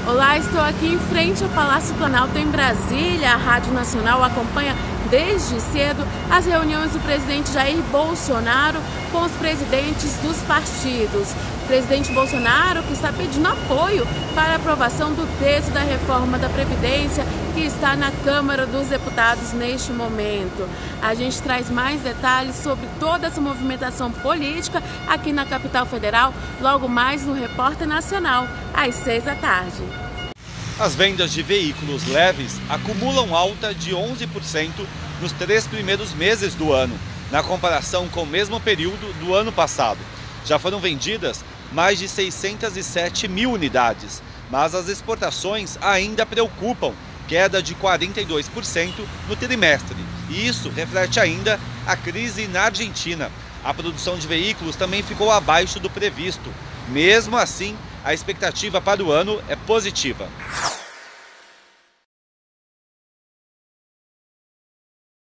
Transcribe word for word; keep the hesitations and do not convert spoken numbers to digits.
Olá, estou aqui em frente ao Palácio Planalto em Brasília. A Rádio Nacional acompanha desde cedo as reuniões do presidente Jair Bolsonaro com os presidentes dos partidos. O presidente Bolsonaro que está pedindo apoio para a aprovação do texto da reforma da Previdência que está na Câmara dos Deputados neste momento. A gente traz mais detalhes sobre toda essa movimentação política aqui na capital federal, logo mais no Repórter Nacional, às seis da tarde. As vendas de veículos leves acumulam alta de onze por cento nos três primeiros meses do ano, na comparação com o mesmo período do ano passado. Já foram vendidas mais de seiscentas e sete mil unidades, mas as exportações ainda preocupam, queda de quarenta e dois por cento no trimestre. E isso reflete ainda a crise na Argentina. A produção de veículos também ficou abaixo do previsto. Mesmo assim, a expectativa para o ano é positiva.